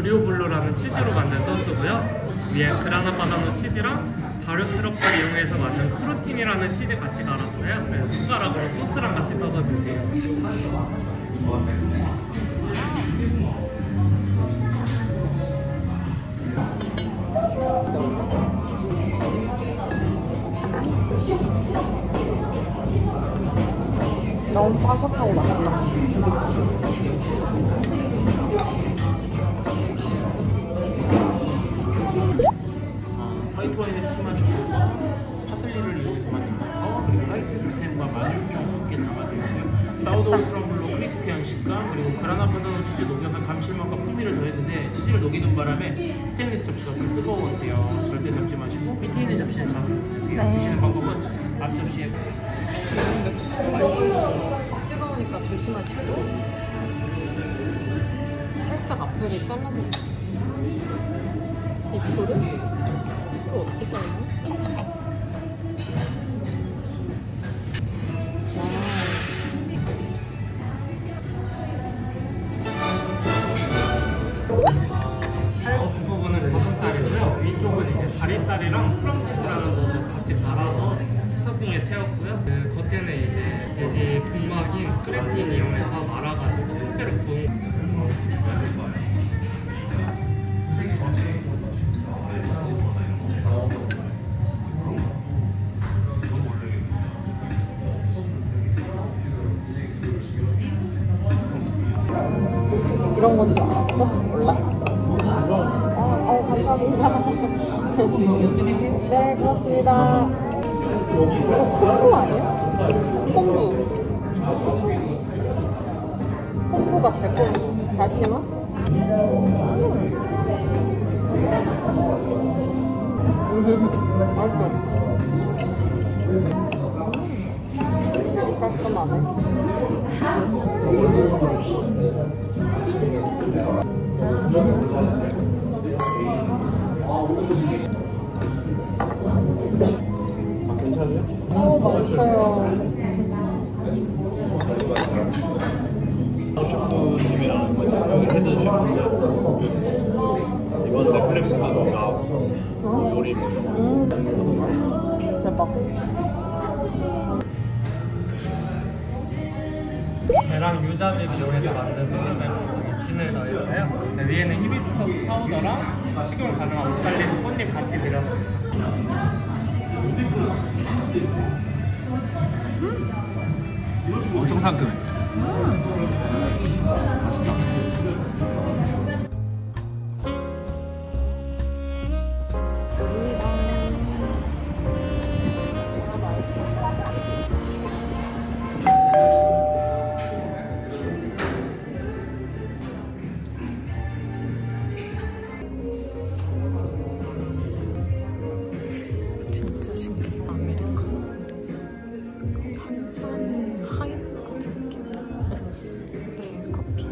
오리오 블루라는 치즈로 만든 소스고요. 위에 그라나 바다노 치즈랑 발효 시럽을 이용해서 만든 프루틴이라는 치즈 같이 갈았어요. 그래서 숟가락으로 소스랑 같이 떠서 드세요. 너무 바삭하고 맛있다. 화이트 와인에 스키만 주고 파슬리를 이용해서 만든 버터, 그리고 화이트 스팸과 마늘 좀 함께 담아드리고요. 사우도우 스크럼블로 크리스피한 식감, 그리고 그라나 바다노 치즈 녹여서 감칠맛과 풍미를 더했는데 치즈를 녹이는 바람에 스테인리스 접시가 좀 뜨거웠대요. 절대 잡지 마시고 밑에 있는 접시는 잡으셔도 되세요. 네. 드시는 방법은 앞 접시에 뜨거우니까 조심하시고 살짝 앞에를 잘라볼게요. 이거를? 이거 어떻게 잘라? 살 부분은 가슴살이고요. 위쪽은 이제 다리살이랑 프럼핏이라는 것을 같이 갈아서 스토핑에 채웠고요. 그 겉에는 이제 돼지 분막인 크레틴 이용해서 말아가지고 통째로 구운. 이런 건 줄 알았어? 몰랐지? 감사합니다. 네, 그렇습니다. 이거 콩부 아니야? 콩부. 콩부 같아, 콩부. 다시마? 맛있어. 깔끔하네. 괜찮아요? 맛있어요. 셰프님이랑 여기 헤드 셰프인데 이번 넷플릭스도 나오고 요리 대박. 배랑 유자즙 이용해서 만든 소금에 진을 넣었어요. 네, 위에는 히비스커스 파우더랑 식용 가능한 오탈리스 꽃잎 같이 드렸습니다. 엄청 상큼해. 맛있다. 진짜 신기해. 아메리카노. 하얀 같은 느낌. 네, 커피.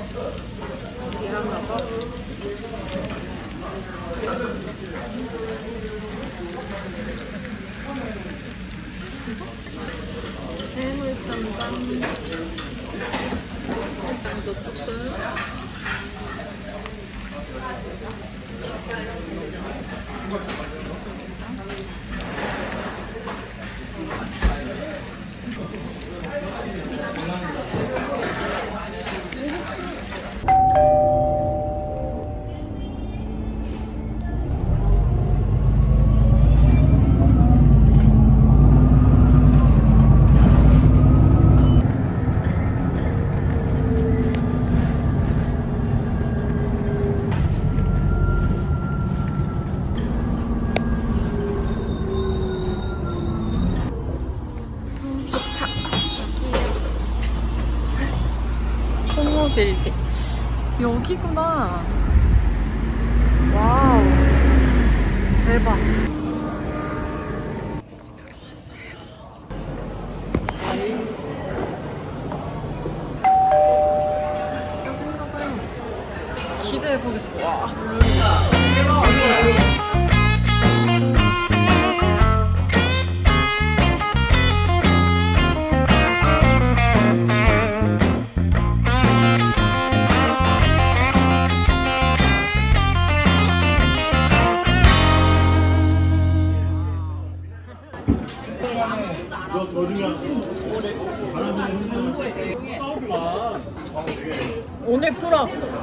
이런 거. 빌딩 여기구나. 와우 대박. 여긴가봐요. 기대해보겠어. 와. 오늘 풀어.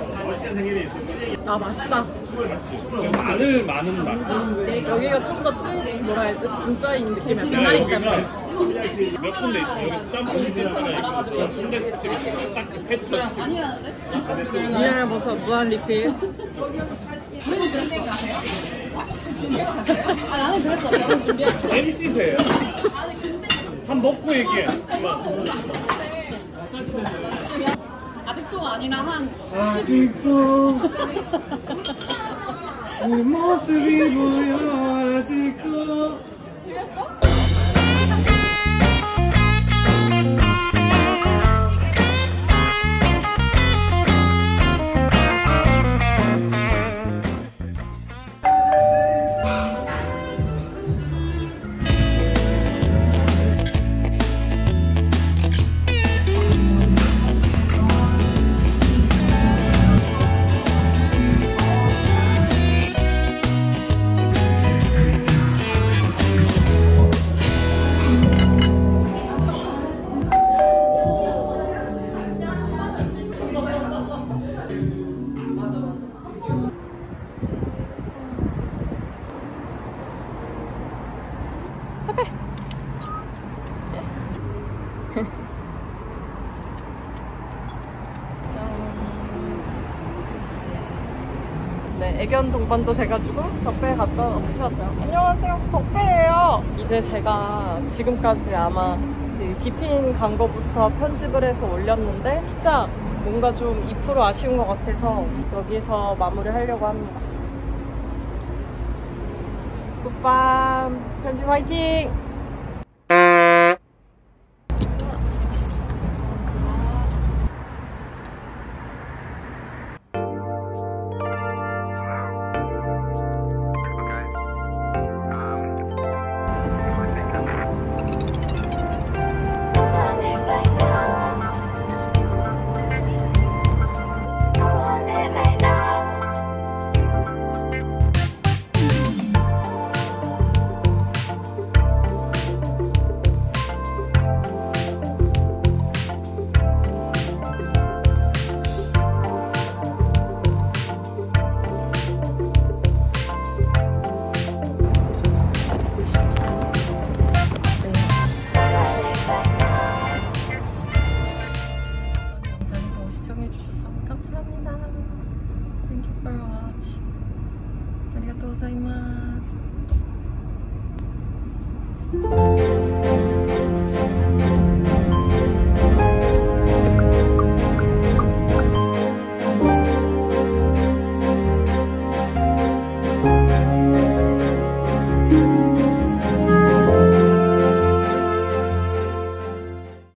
아 맛있다. 마늘 많은 맛이. 여기가 좀 더 뭐라 해야 돼? 진짜인 느낌이야. 미나리 때문에. 몇 군데 있어. 여기 짬뽕집 하나 있고 순대집이 딱그 세트. 미나리 버섯 무한 리필. MC세요. 한 먹고 얘기해. 아직도가 아니라 한 아직도 네 모습이 보여. 아직도. 네, 애견 동반도 돼가지고 덕배에 갔다 왔어요. 안녕하세요, 덕배예요. 이제 제가 지금까지 아마 그 디핀 간 거부터 편집을 해서 올렸는데 진짜 뭔가 좀 2% 아쉬운 것 같아서 여기서 마무리 하려고 합니다. 굿밤 편집 화이팅! 시청해주셔서 감사합니다. Thank you for watching. 아리가또 고자이마스.